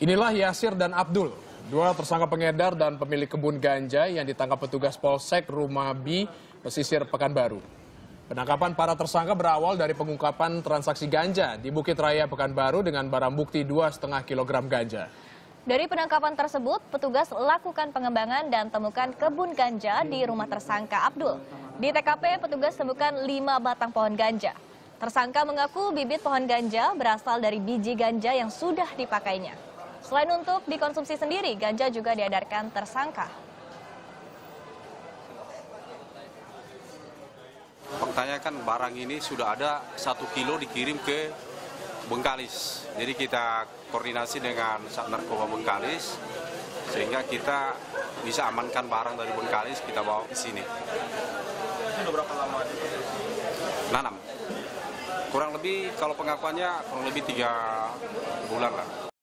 Inilah Yasir dan Abdul, dua tersangka pengedar dan pemilik kebun ganja yang ditangkap petugas Polsek Rumabi, pesisir Pekanbaru. Penangkapan para tersangka berawal dari pengungkapan transaksi ganja di Bukit Raya Pekanbaru dengan barang bukti 2,5 kg ganja. Dari penangkapan tersebut, petugas lakukan pengembangan dan temukan kebun ganja di rumah tersangka Abdul. Di TKP, petugas temukan 5 batang pohon ganja. Tersangka mengaku bibit pohon ganja berasal dari biji ganja yang sudah dipakainya. Selain untuk dikonsumsi sendiri, ganja juga diedarkan tersangka. Faktanya kan barang ini sudah ada 1 kilo dikirim ke Bengkalis. Jadi kita koordinasi dengan Sat Narkoba Bengkalis sehingga kita bisa amankan barang dari Bengkalis, kita bawa ke sini. Sudah berapa lama? Nanam. Kurang lebih kalau pengakuannya kurang lebih 3 bulan lah.